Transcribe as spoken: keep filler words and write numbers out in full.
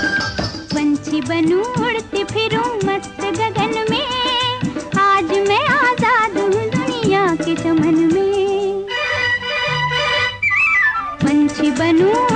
पंछी बनूं उड़ती फिरूं मस्त गगन में, आज मैं आजाद हूँ दुनिया के चमन में। पंछी बनूं